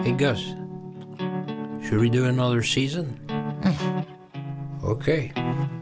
Hey Gus, should we do another season? Okay.